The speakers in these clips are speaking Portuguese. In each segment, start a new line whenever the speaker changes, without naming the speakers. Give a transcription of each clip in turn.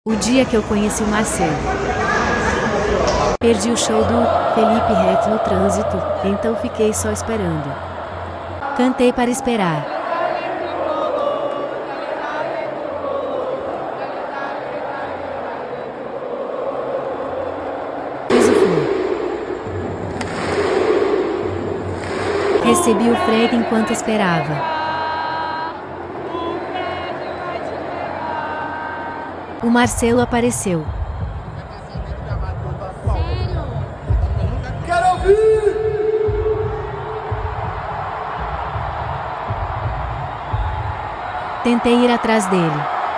O dia que eu conheci o Marcelo. Perdi o show do Felipe Ret no trânsito, então fiquei só esperando. Cantei para esperar. Fiz o flow. Recebi o freio enquanto esperava. O Marcelo apareceu.
Sério?
Quero ouvir!
Tentei ir atrás dele.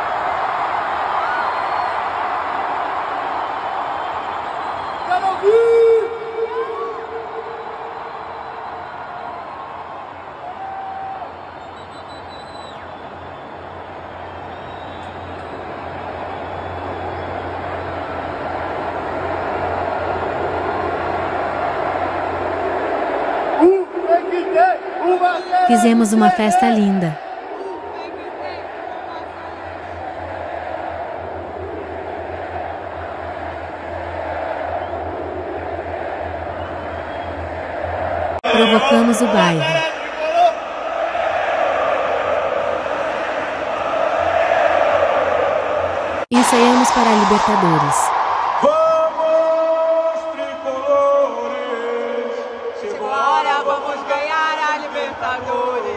Quero ouvir!
Fizemos uma festa linda. Provocamos o bairro. Ensaiamos para a Libertadores.
Vamos, tricolores!
Chegou a hora, vamos ganhar a Libertadores.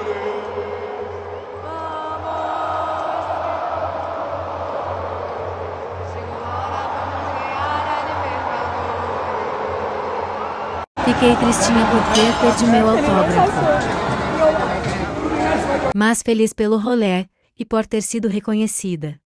Chegou a hora, vamos ganhar a Libertadores.
Fiquei tristinha porque perdi meu autógrafo. Mas feliz pelo rolê e por ter sido reconhecida.